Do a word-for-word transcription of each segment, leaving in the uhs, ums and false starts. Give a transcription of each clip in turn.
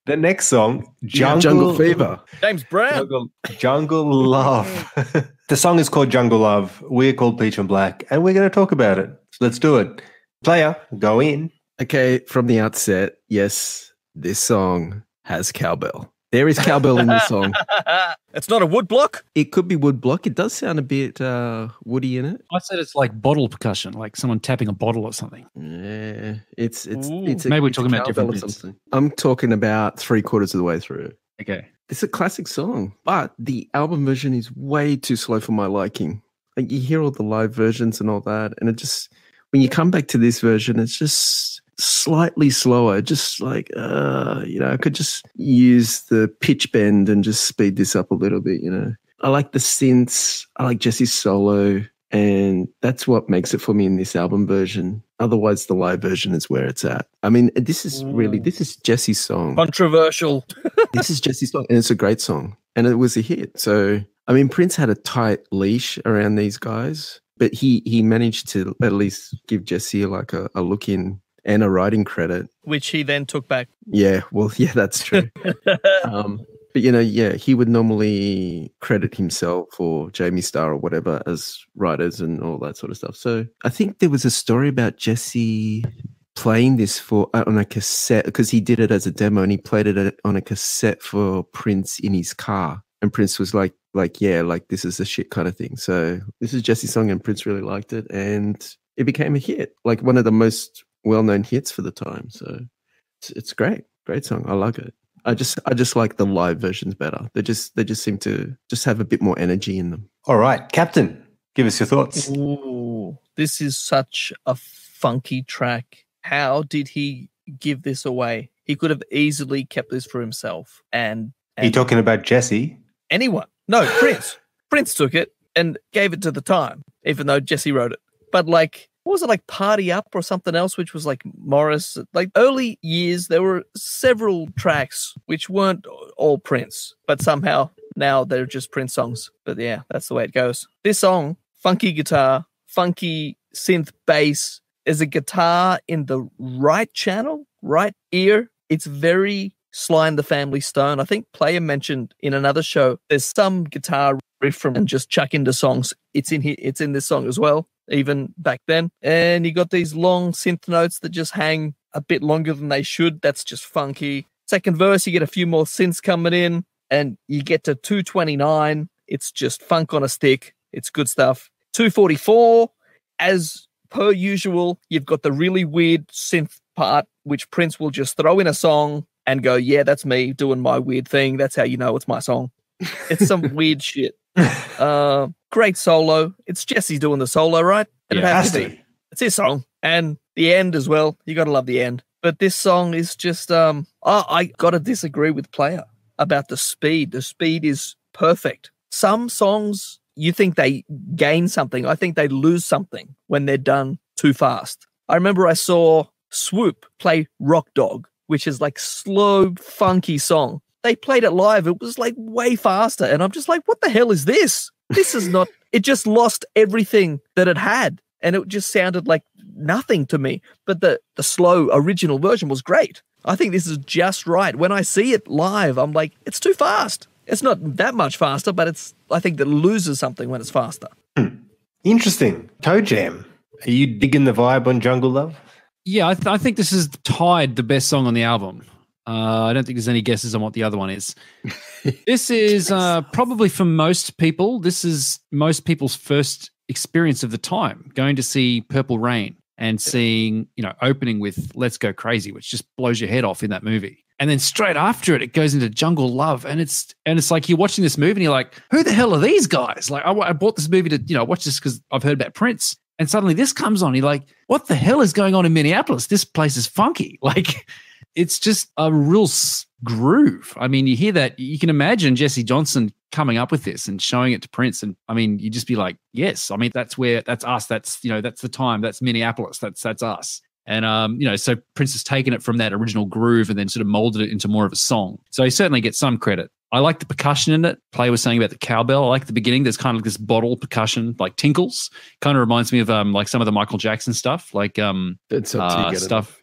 The next song, Jungle, Jungle, Jungle Fever. James Brown. Jungle, Jungle Love. The song is called Jungle Love. We're called Peach and Black, and we're going to talk about it. So let's do it. Player, go in. Okay, from the outset, yes, this song has cowbell. There is cowbell in this song. It's not a wood block? It could be wood block. It does sound a bit uh, woody in it. I said it's like bottle percussion, like someone tapping a bottle or something. Yeah, it's it's Ooh. it's a, Maybe we're it's a talking about cowbell different or bits. something. I'm talking about three quarters of the way through. Okay. It's a classic song, but the album version is way too slow for my liking. Like you hear all the live versions and all that, and it just when you come back to this version, it's just slightly slower. Just like uh, you know, I could just use the pitch bend and just speed this up a little bit. You know, I like the synths. I like Jesse's solo, and that's what makes it for me in this album version. Otherwise, the live version is where it's at. I mean, this is really this is Jesse's song. Controversial. This is Jesse's song, and it's a great song, and it was a hit. So, I mean, Prince had a tight leash around these guys, but he he managed to at least give Jesse like a, a look in and a writing credit. Which he then took back. Yeah, well, yeah, that's true. um, but you know, yeah, he would normally credit himself or Jamie Starr or whatever as writers and all that sort of stuff. So, I think there was a story about Jesse playing this for uh, on a cassette because he did it as a demo and he played it on a cassette for Prince in his car, and Prince was like like yeah like this is a shit kind of thing. So this is Jesse's song and Prince really liked it and it became a hit, like one of the most well-known hits for the time. So it's, it's great great song. I like it. I just I just like the live versions better. They just they just seem to just have a bit more energy in them. All right, Captain, give us your thoughts. Ooh, this is such a funky track. How did he give this away? He could have easily kept this for himself. And, and Are you talking about Jesse? anyone? No, Prince. Prince took it and gave it to the time, even though Jesse wrote it. But like, what was it, like Party Up or something else, which was like Morris? Like early years, there were several tracks which weren't all Prince, but somehow now they're just Prince songs. But yeah, that's the way it goes. This song, funky guitar, funky synth bass, there's a guitar in the right channel, right ear. It's very Sly and the Family Stone. I think Player mentioned in another show, there's some guitar riff from and just chuck into songs. It's in here. It's in this song as well, even back then. And you got these long synth notes that just hang a bit longer than they should. That's just funky. Second verse, you get a few more synths coming in and you get to two twenty-nine. It's just funk on a stick. It's good stuff. two forty-four, as per usual, you've got the really weird synth part, which Prince will just throw in a song and go, yeah, that's me doing my weird thing. That's how you know it's my song. It's some weird shit. Uh, great solo. It's Jesse doing the solo, right? And Yeah, it has has to to. be. It's his song. And the end as well. You got to love the end. But this song is just, um, oh, I got to disagree with Player about the speed. The speed is perfect. Some songs, you think they gain something. I think they lose something when they're done too fast. I remember I saw Swoop play Rock Dog, which is like slow, funky song. They played it live. It was like way faster. And I'm just like, what the hell is this? This is not, it just lost everything that it had. And it just sounded like nothing to me. But the, the slow original version was great. I think this is just right. When I see it live, I'm like, it's too fast. It's not that much faster, but it's, I think that loses something when it's faster. Interesting. Toe Jam, are you digging the vibe on Jungle Love? Yeah, I, th- I think this is tied the best song on the album. Uh, I don't think there's any guesses on what the other one is. This is uh, probably for most people, this is most people's first experience of the time, going to see Purple Rain and seeing, you know, opening with Let's Go Crazy, which just blows your head off in that movie. And then straight after it, it goes into Jungle Love. And it's and it's like you're watching this movie and you're like, who the hell are these guys? Like, I, I bought this movie to, you know, watch this because I've heard about Prince. And suddenly this comes on. You're like, what the hell is going on in Minneapolis? This place is funky. Like, it's just a real s- groove. I mean, you hear that, you can imagine Jesse Johnson coming up with this and showing it to Prince. And I mean, you just be like, yes, I mean, that's where, that's us. That's, you know, that's the time. That's Minneapolis. That's, that's us. And, um, you know, so Prince has taken it from that original groove and then sort of molded it into more of a song. So he certainly gets some credit. I like the percussion in it. Player was saying about the cowbell. I like the beginning. There's kind of like this bottle percussion, like tinkles. Kind of reminds me of um, like some of the Michael Jackson stuff, like um, That's uh, stuff. Enough. Yeah.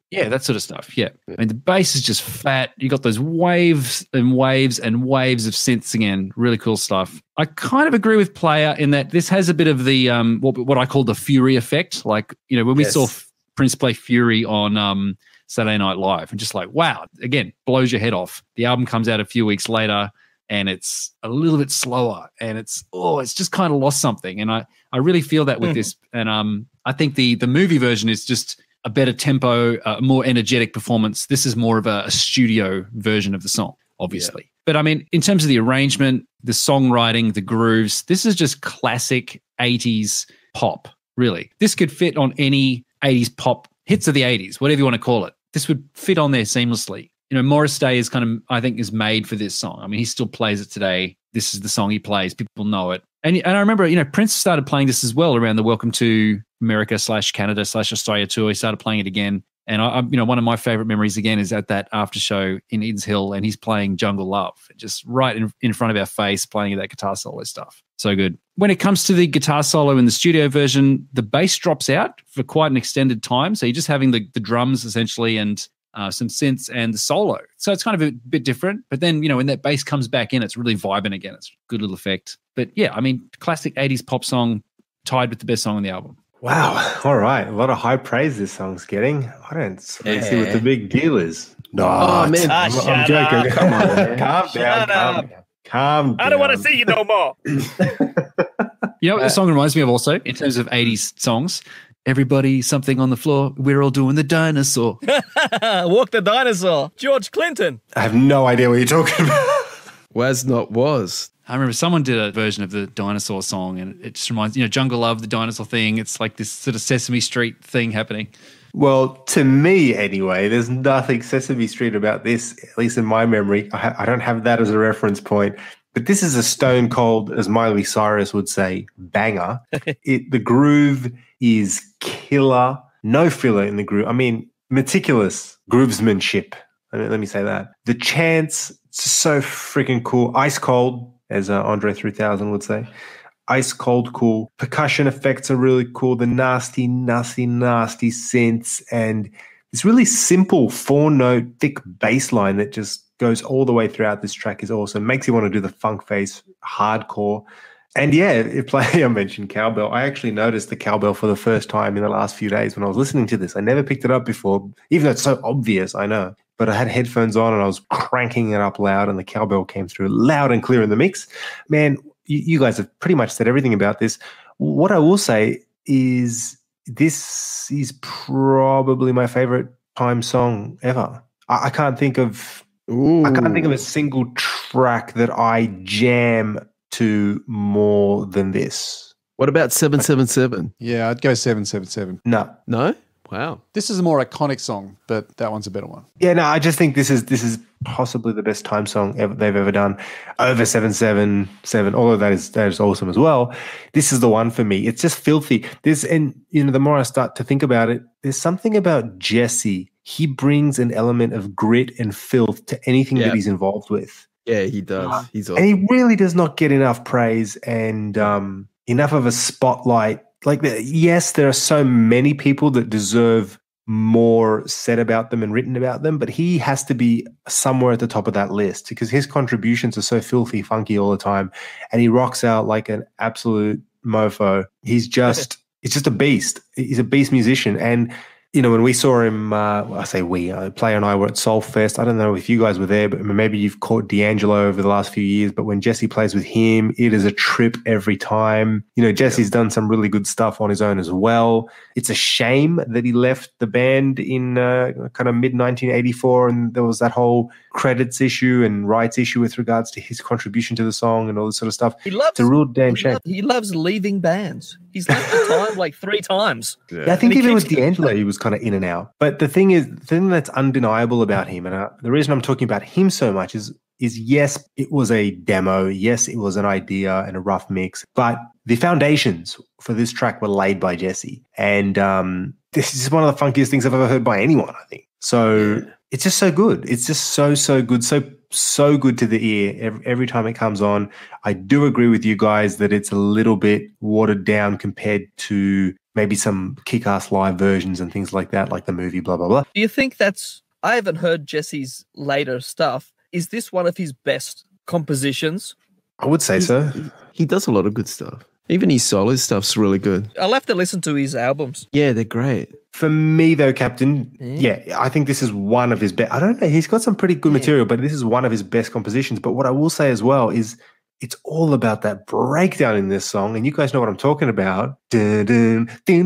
Yeah, that sort of stuff. Yeah. I mean, the bass is just fat. You got those waves and waves and waves of synths again. Really cool stuff. I kind of agree with Player in that this has a bit of the um what, what I call the Fury effect. Like, you know, when we Yes. saw Prince play Fury on um Saturday Night Live, and just like, wow, again, blows your head off. The album comes out a few weeks later and it's a little bit slower and it's, oh, it's just kind of lost something. And I, I really feel that with Mhm. this. And um, I think the the movie version is just a better tempo, a more energetic performance. This is more of a, a studio version of the song, obviously. But I mean, in terms of the arrangement, the songwriting, the grooves, this is just classic eighties pop, really. This could fit on any eighties pop hits of the eighties, whatever you want to call it. This would fit on there seamlessly. You know, Morris Day is kind of, I think, is made for this song. I mean, he still plays it today. This is the song he plays. People know it. And, and I remember, you know, Prince started playing this as well around the Welcome to America slash Canada slash Australia tour. He started playing it again. And, I, I, you know, one of my favorite memories, again, is at that after show in Eden's Hill, and he's playing Jungle Love, just right in, in front of our face, playing that guitar solo stuff. So good. When it comes to the guitar solo in the studio version, the bass drops out for quite an extended time. So you're just having the, the drums essentially and uh, some synths and the solo. So it's kind of a bit different. But then, you know, when that bass comes back in, it's really vibing again. It's a good little effect. But yeah, I mean, classic eighties pop song tied with the best song on the album. Wow. All right. A lot of high praise this song's getting. I don't really see what the big deal is. No, Oh, man. I'm, Ah, I'm shut joking. up. Come on, man. Calm down. Shut Calm up. down. Calm down. I don't want to see you no more. You know what the song reminds me of also in terms of eighties songs? Everybody, something on the floor. We're all doing the dinosaur. Walk the dinosaur. George Clinton. I have no idea what you're talking about. Was not was. I remember someone did a version of the dinosaur song, and it just reminds, you know, Jungle Love, the dinosaur thing. It's like this sort of Sesame Street thing happening. Well, to me anyway, there's nothing Sesame Street about this, at least in my memory. I, ha- I don't have that as a reference point. But this is a stone cold, as Miley Cyrus would say, banger. It, the groove is killer. No filler in the groove. I mean, meticulous groovesmanship. I mean, let me say that. The chants, so freaking cool. Ice cold, as uh, Andre three thousand would say. Ice cold cool. Percussion effects are really cool. The nasty, nasty, nasty synths. And this really simple four-note, thick bass line that just goes all the way throughout this track is awesome. Makes you want to do the funk face hardcore. And yeah, if Player mentioned cowbell, I actually noticed the cowbell for the first time in the last few days when I was listening to this. I never picked it up before, even though it's so obvious, I know. But I had headphones on and I was cranking it up loud and the cowbell came through loud and clear in the mix. Man, you, you guys have pretty much said everything about this. What I will say is this is probably my favorite Time song ever. I, I can't think of Ooh. I can't think of a single track that I jam to more than this. What about seven seven seven? Yeah, I'd go seven seven seven. No. No? Wow. This is a more iconic song, but that one's a better one. Yeah, no, I just think this is this is possibly the best Time song ever, they've ever done. Over seven seven seven, all of that is that is awesome as well. This is the one for me. It's just filthy. This, and you know, the more I start to think about it, there's something about Jesse. He brings an element of grit and filth to anything Yeah. that he's involved with. Yeah, he does. He's And awesome. he really does not get enough praise and um, enough of a spotlight. Like, the, yes, there are so many people that deserve more said about them and written about them, but he has to be somewhere at the top of that list because his contributions are so filthy, funky all the time, and he rocks out like an absolute mofo. He's just, he's just a beast. He's a beast musician, and you know, when we saw him, uh, well, I say we, uh, Player and I were at Soulfest. I don't know if you guys were there, but maybe you've caught D'Angelo over the last few years. But when Jesse plays with him, it is a trip every time. You know, Jesse's done some really good stuff on his own as well. It's a shame that he left the band in uh, kind of mid nineteen eighty-four, and there was that whole credits issue and rights issue with regards to his contribution to the song and all this sort of stuff. He loves It's a real damn he, shame. lo- he loves leaving bands. He's left the time like three times. Yeah, I think And he even keeps- with D'Angelo, he was kind of in and out. But the thing is, the thing that's undeniable about him, and uh, the reason I'm talking about him so much is, is yes, it was a demo. Yes, it was an idea and a rough mix. But the foundations for this track were laid by Jesse. And um, this is one of the funkiest things I've ever heard by anyone, I think. So it's just so good. It's just so, so good. So, so good to the ear every, every time it comes on. I do agree with you guys that it's a little bit watered down compared to maybe some kick-ass live versions and things like that, like the movie, blah, blah, blah. Do you think that's... I haven't heard Jesse's later stuff. Is this one of his best compositions? I would say so. He does a lot of good stuff. Even his solo stuff's really good. I'll have to listen to his albums. Yeah, they're great. For me, though, Captain, yeah, yeah I think this is one of his best. I don't know. He's got some pretty good yeah. material, but this is one of his best compositions. But what I will say as well is it's all about that breakdown in this song. And you guys know what I'm talking about. And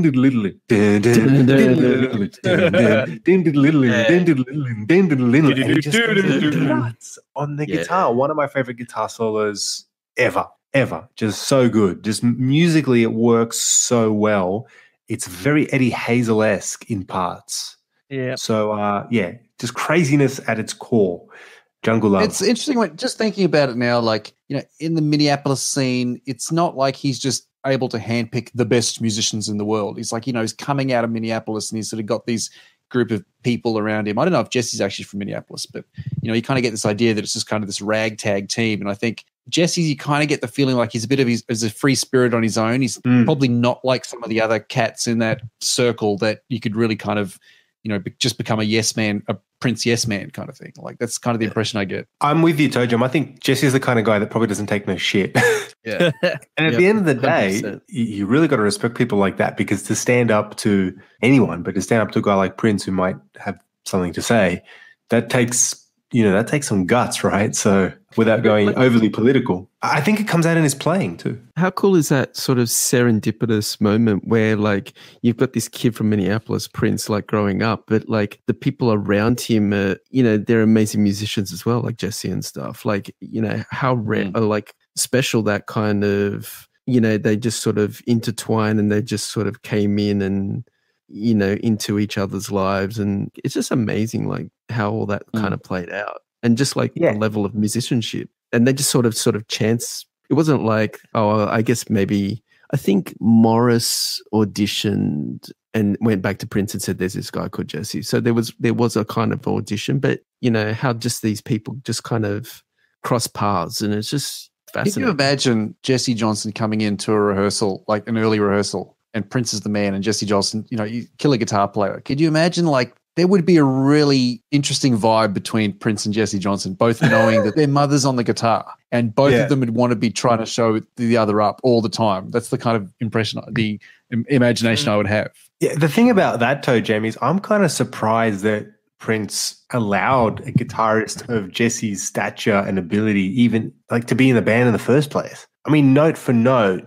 he just goes nuts on the guitar. One of my favorite guitar solos ever. Ever. Just so good. Just musically, it works so well. It's very Eddie Hazel-esque in parts. Yeah. So, uh, yeah, just craziness at its core. Jungle Love. It's interesting when just thinking about it now, like, you know, in the Minneapolis scene, it's not like he's just able to handpick the best musicians in the world. He's like, you know, he's coming out of Minneapolis and he's sort of got these group of people around him. I don't know if Jesse's actually from Minneapolis, but, you know, you kind of get this idea that it's just kind of this ragtag team. And I think Jesse, you kind of get the feeling like he's a bit of his, as a free spirit on his own. He's mm. probably not like some of the other cats in that circle that you could really kind of, you know, be, just become a yes man, a Prince yes man kind of thing. Like that's kind of the impression I get. I'm with you, Tojum. I think Jesse's the kind of guy that probably doesn't take no shit. Yeah. And at yep. the end of the day, one hundred percent. you really got to respect people like that, because to stand up to anyone, but to stand up to a guy like Prince who might have something to say, that takes, you know, that takes some guts, right? So without going overly political, I think it comes out in his playing too. How cool is that sort of serendipitous moment where like you've got this kid from Minneapolis, Prince, like growing up, but like the people around him are, you know, they're amazing musicians as well, like Jesse and stuff. Like, you know, how rare, mm. like special that kind of, you know, they just sort of intertwine and they just sort of came in and, you know, into each other's lives. And it's just amazing, like how all that mm. kind of played out. And just like yeah. the level of musicianship. And they just sort of, sort of chance. It wasn't like, oh, I guess maybe, I think Morris auditioned and went back to Prince and said, there's this guy called Jesse. So there was, there was a kind of audition, but you know, how just these people just kind of cross paths. And it's just fascinating. Can you imagine Jesse Johnson coming into a rehearsal, like an early rehearsal, and Prince is the man and Jesse Johnson, you know, you kill a guitar player. Could you imagine like, there would be a really interesting vibe between Prince and Jesse Johnson, both knowing that their mother's on the guitar and both yeah. of them would want to be trying to show the other up all the time. That's the kind of impression, the imagination I would have. Yeah, the thing about that, Toe Jamie, is I'm kind of surprised that Prince allowed a guitarist of Jesse's stature and ability even like to be in the band in the first place. I mean, note for note,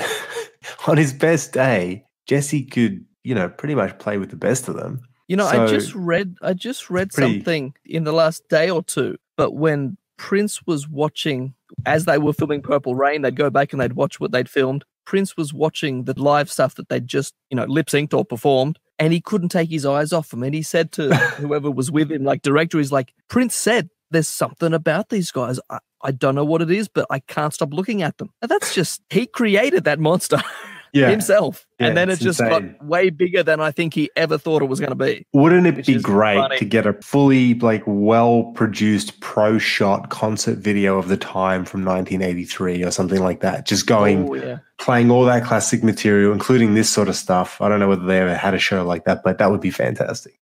on his best day, Jesse could, you know, pretty much play with the best of them. You know, so, I just read I just read pretty, something in the last day or two, but when Prince was watching, as they were filming Purple Rain, they'd go back and they'd watch what they'd filmed. Prince was watching the live stuff that they'd just, you know, lip-synced or performed, and he couldn't take his eyes off them. And he said to whoever was with him, like director, he's like, Prince said, there's something about these guys. I, I don't know what it is, but I can't stop looking at them. And that's just, he created that monster. Yeah. himself. Yeah, and then it just insane. got way bigger than I think he ever thought it was going to be. Wouldn't it be great funny. to get a fully like well-produced pro shot concert video of the time from nineteen eighty-three or something like that? Just going, oh, yeah. playing all that classic material, including this sort of stuff. I don't know whether they ever had a show like that, but that would be fantastic.